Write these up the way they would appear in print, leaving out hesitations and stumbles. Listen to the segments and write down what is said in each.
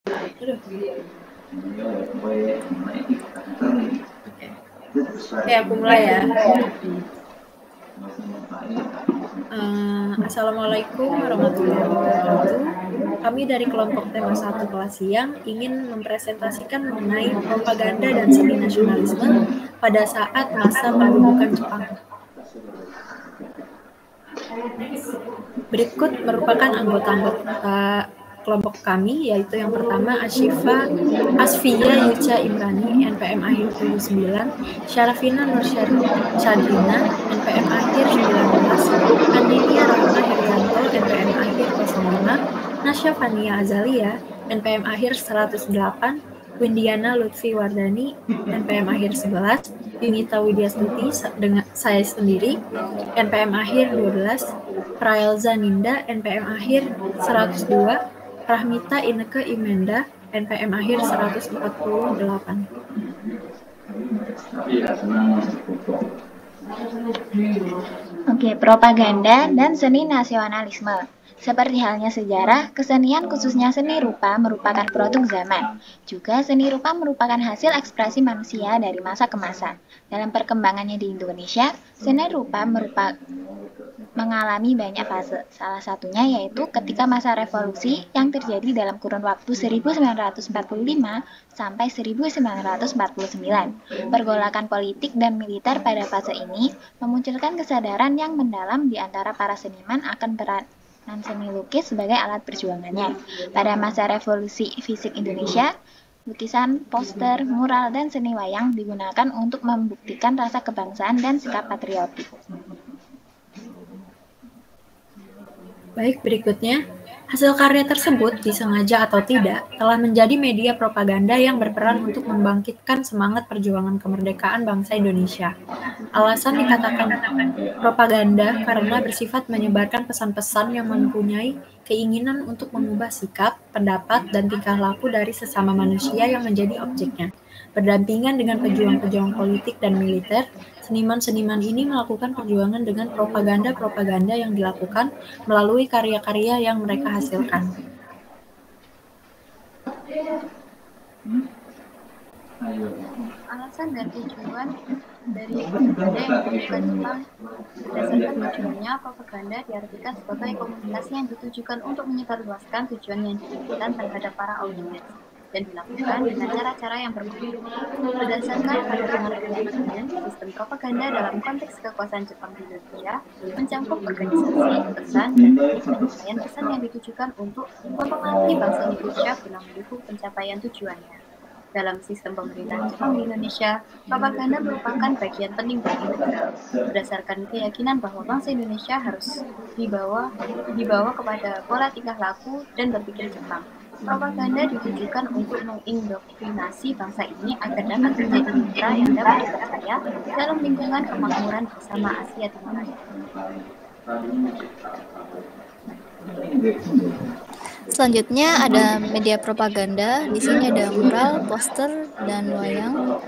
Oke, aku mulai ya. Assalamualaikum warahmatullahi wabarakatuh. Kami dari kelompok tema 1 kelas siang ingin mempresentasikan mengenai propaganda dan seni nasionalisme pada saat masa pendudukan Jepang. Berikut merupakan anggota-anggota kelompok kami, yaitu yang pertama Asfia Yucha Imrani, NPM akhir 79, Syarafina Nur Syadrina, NPM akhir 19, Andinia Rahma Herianto, NPM akhir 05, Nasya Fania Azalia, NPM akhir 108, Windiana Lutfi Wardani, NPM akhir 11, Yunita Widyastuti dengan saya sendiri, NPM akhir 12, Praelza Ninda, NPM akhir 102, Rahmita Ineke Imenda, NPM akhir 148. Oke, propaganda dan seni nasionalisme. Seperti halnya sejarah, kesenian khususnya seni rupa merupakan produk zaman. Juga seni rupa merupakan hasil ekspresi manusia dari masa ke masa. Dalam perkembangannya di Indonesia, seni rupa mengalami banyak fase. Salah satunya yaitu ketika masa revolusi yang terjadi dalam kurun waktu 1945 sampai 1949. Pergolakan politik dan militer pada fase ini memunculkan kesadaran yang mendalam di antara para seniman akan peran seni lukis sebagai alat perjuangannya. Pada masa revolusi fisik Indonesia, lukisan, poster, mural, dan seni wayang digunakan untuk membuktikan rasa kebangsaan dan sikap patriotik. Baik, berikutnya, hasil karya tersebut, disengaja atau tidak, telah menjadi media propaganda yang berperan untuk membangkitkan semangat perjuangan kemerdekaan bangsa Indonesia. Alasan dikatakan propaganda karena bersifat menyebarkan pesan-pesan yang mempunyai keinginan untuk mengubah sikap, pendapat, dan tingkah laku dari sesama manusia yang menjadi objeknya. Berdampingan dengan pejuang-pejuang politik dan militer, seniman-seniman ini melakukan perjuangan dengan propaganda-propaganda yang dilakukan melalui karya-karya yang mereka hasilkan. Alasan dan tujuan dari propaganda yang dilakukan Jepang berdasarkan tujuannya, propaganda diartikan sebagai komunikasi yang ditujukan untuk menyebarluaskan tujuan yang diinginkan terhadap para audiens dan dilakukan dengan cara-cara yang berbeda. Berdasarkan perhitungan Ryan, sistem propaganda dalam konteks kekuasaan Jepang di Indonesia mencakup organisasi, pesan, dan teknik penyampaian pesan yang ditujukan untuk mempengaruhi bangsa Indonesia guna mendukung pencapaian tujuannya. Dalam sistem pemerintahan Jepang di Indonesia, propaganda merupakan bagian penting dan integral, berdasarkan keyakinan bahwa bangsa Indonesia harus dibawa kepada pola tingkah laku dan berpikir Jepang. Propaganda ditujukan untuk mengindoktrinasi bangsa ini agar dapat menjadi mitra yang dapat dipercaya dalam lingkungan kemakmuran bersama Asia Timur. Selanjutnya ada media propaganda. Di sini ada mural, poster, dan wayang.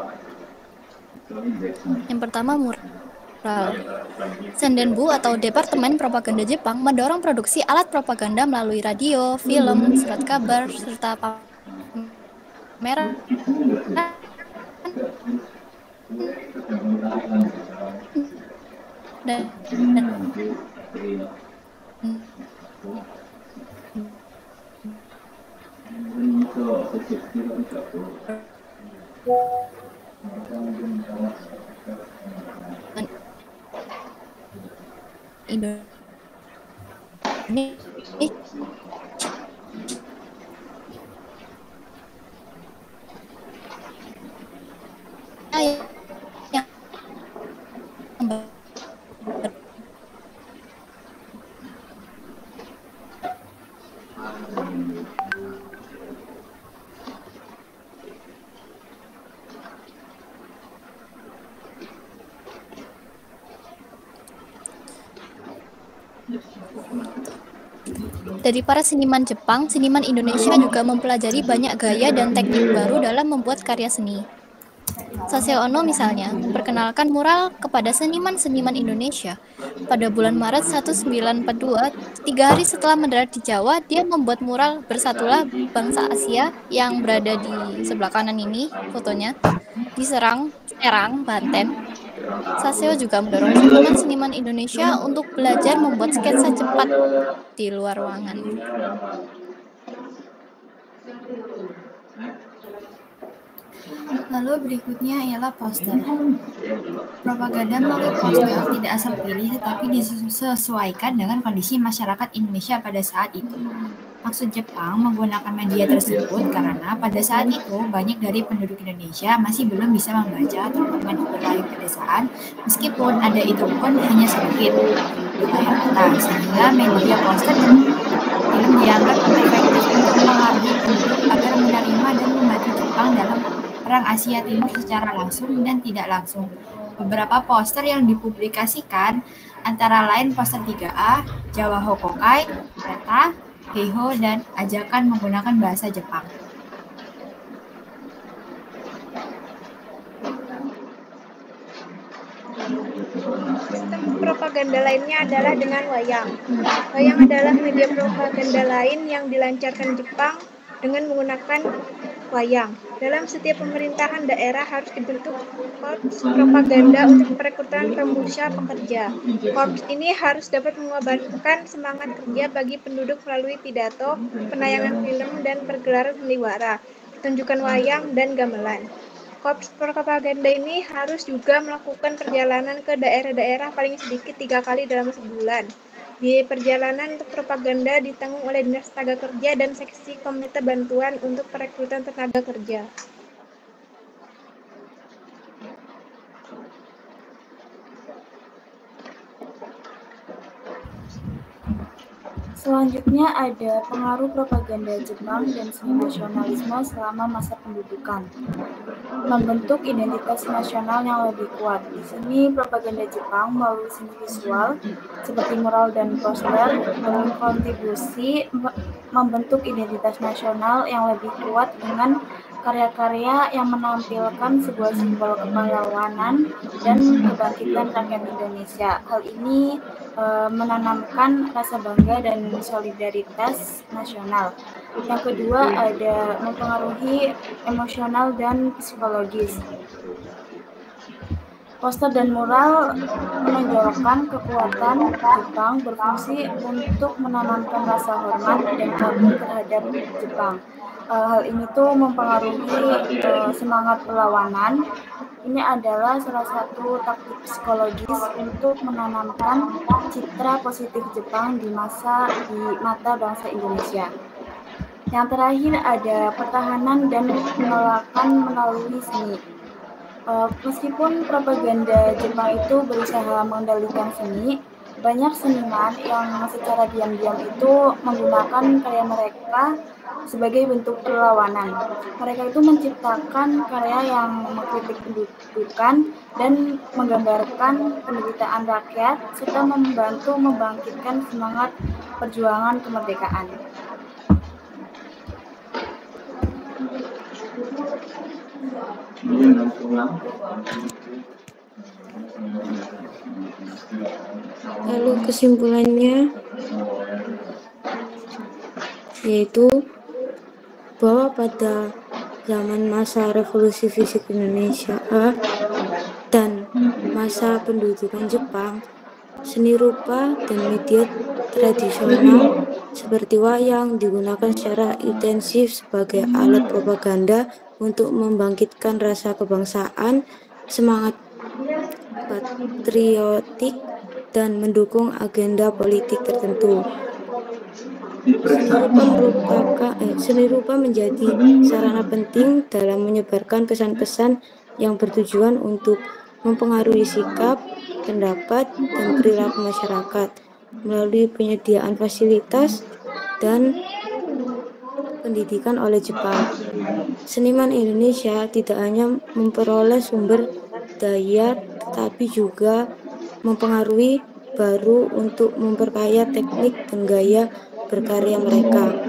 Yang pertama mural. Sendenbu atau Departemen Propaganda Jepang mendorong produksi alat propaganda melalui radio, film, surat kabar, serta pameran dan Dari para seniman Jepang, seniman Indonesia juga mempelajari banyak gaya dan teknik baru dalam membuat karya seni. Saseo Ono misalnya, memperkenalkan mural kepada seniman-seniman Indonesia. Pada bulan Maret 1942, 3 hari setelah mendarat di Jawa, dia membuat mural Bersatulah Bangsa Asia yang berada di sebelah kanan ini, fotonya, di Serang, Banten. Saseo juga mendorong seniman-seniman Indonesia untuk belajar membuat sketsa cepat di luar ruangan. Lalu berikutnya ialah poster. Propaganda melalui poster tidak asal pilih tetapi disesuaikan dengan kondisi masyarakat Indonesia pada saat itu. Maksud Jepang menggunakan media tersebut karena pada saat itu banyak dari penduduk Indonesia masih belum bisa membaca atau mengenali pedesaan, meskipun ada itu pun hanya sedikit di layar mata, sehingga media poster dan film dianggap efektif untuk mengaruhi penduduk agar menerima dan membantu Jepang dalam Perang Asia Timur secara langsung dan tidak langsung. Beberapa poster yang dipublikasikan antara lain poster 3A, Jawa Hokokai, Peta, Heiho, dan ajakan menggunakan bahasa Jepang. Sistem propaganda lainnya adalah dengan wayang. Wayang adalah media propaganda lain yang dilancarkan Jepang dengan menggunakan wayang. Dalam setiap pemerintahan daerah harus dibentuk korps propaganda untuk perekrutan pemuda pekerja. Korps ini harus dapat mengabarkan semangat kerja bagi penduduk melalui pidato, penayangan film, dan pergelaran sandiwara, pertunjukan wayang, dan gamelan. Korps propaganda ini harus juga melakukan perjalanan ke daerah-daerah paling sedikit 3 kali dalam sebulan. Di perjalanan untuk propaganda ditanggung oleh Dinas Tenaga Kerja dan Seksi Komite Bantuan untuk Perekrutan Tenaga Kerja. Selanjutnya ada pengaruh propaganda Jepang dan seni nasionalisme selama masa pendudukan. Membentuk identitas nasional yang lebih kuat. Di sini propaganda Jepang melalui seni visual seperti mural dan poster berkontribusi membentuk identitas nasional yang lebih kuat dengan karya-karya yang menampilkan sebuah simbol kepahlawanan dan kebangkitan rakyat Indonesia. Hal ini menanamkan rasa bangga dan solidaritas nasional. Yang kedua ada mempengaruhi emosional dan psikologis. Poster dan mural menonjolkan kekuatan Jepang berfungsi untuk menanamkan rasa hormat dan kagum terhadap Jepang. Hal ini tuh mempengaruhi semangat perlawanan. Ini adalah salah satu taktik psikologis untuk menanamkan citra positif Jepang di mata bangsa Indonesia. Yang terakhir ada pertahanan dan penolakan melalui seni. Meskipun propaganda Jepang itu berusaha mengendalikan seni, banyak seniman yang secara diam-diam itu menggunakan karya mereka sebagai bentuk perlawanan. Mereka itu menciptakan karya yang mengkritik pendudukan dan menggambarkan penderitaan rakyat serta membantu membangkitkan semangat perjuangan kemerdekaan. Lalu kesimpulannya yaitu bahwa pada zaman masa revolusi fisik Indonesia dan masa pendudukan Jepang, seni rupa dan media tradisional seperti wayang digunakan secara intensif sebagai alat propaganda untuk membangkitkan rasa kebangsaan, semangat patriotik, dan mendukung agenda politik tertentu. Seni rupa menjadi sarana penting dalam menyebarkan pesan-pesan yang bertujuan untuk mempengaruhi sikap, pendapat, dan perilaku masyarakat melalui penyediaan fasilitas dan pendidikan oleh Jepang. Seniman Indonesia tidak hanya memperoleh sumber daya, tetapi juga mempengaruhi baru untuk memperkaya teknik dan gaya berkarya mereka.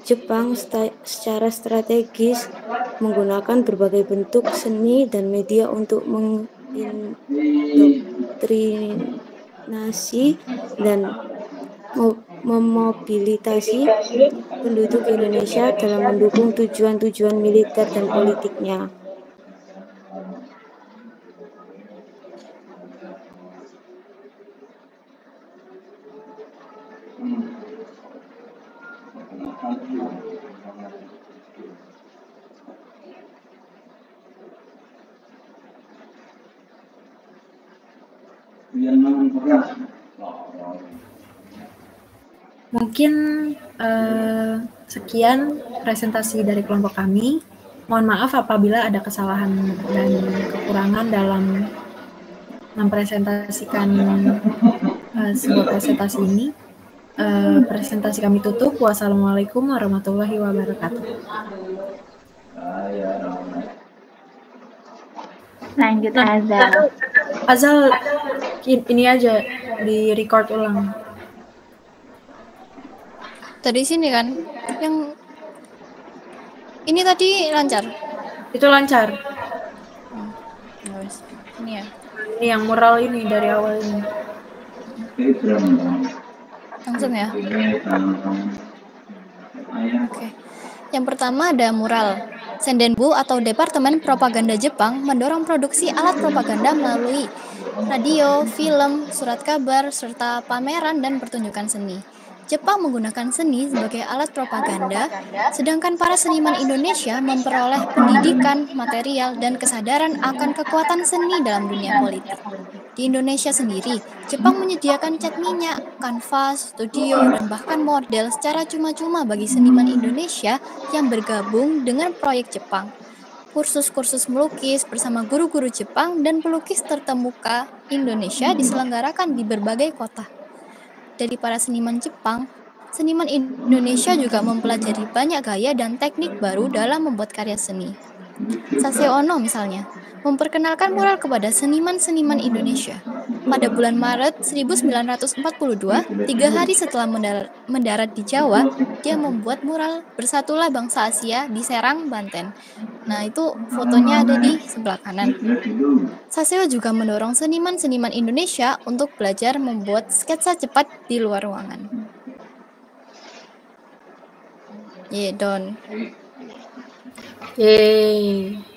Jepang secara strategis menggunakan berbagai bentuk seni dan media untuk mendoktrinasi dan memobilisasi penduduk Indonesia dalam mendukung tujuan-tujuan militer dan politiknya. Mungkin sekian presentasi dari kelompok kami. Mohon maaf apabila ada kesalahan dan kekurangan dalam mempresentasikan sebuah presentasi ini. Presentasi kami tutup. Wassalamualaikum warahmatullahi wabarakatuh. Lanjut Azal. Azal, ini aja di record ulang. Dari sini kan, yang ini tadi lancar. Itu lancar. Ini ya. Ini yang mural ini dari awal ini. Langsung ya. Oke. Yang pertama ada mural. Sendenbu atau Departemen Propaganda Jepang mendorong produksi alat propaganda melalui radio, film, surat kabar, serta pameran dan pertunjukan seni. Jepang menggunakan seni sebagai alat propaganda, sedangkan para seniman Indonesia memperoleh pendidikan, material, dan kesadaran akan kekuatan seni dalam dunia politik. Di Indonesia sendiri, Jepang menyediakan cat minyak, kanvas, studio, dan bahkan model secara cuma-cuma bagi seniman Indonesia yang bergabung dengan proyek Jepang. Kursus-kursus melukis bersama guru-guru Jepang dan pelukis terkemuka Indonesia diselenggarakan di berbagai kota. Dari para seniman Jepang, seniman Indonesia juga mempelajari banyak gaya dan teknik baru dalam membuat karya seni. Saseo Ono misalnya, memperkenalkan mural kepada seniman-seniman Indonesia. Pada bulan Maret 1942, 3 hari setelah mendarat di Jawa, dia membuat mural Bersatulah Bangsa Asia di Serang, Banten. Nah, itu fotonya ada di sebelah kanan. Saseo juga mendorong seniman-seniman Indonesia untuk belajar membuat sketsa cepat di luar ruangan. Don. Yeay.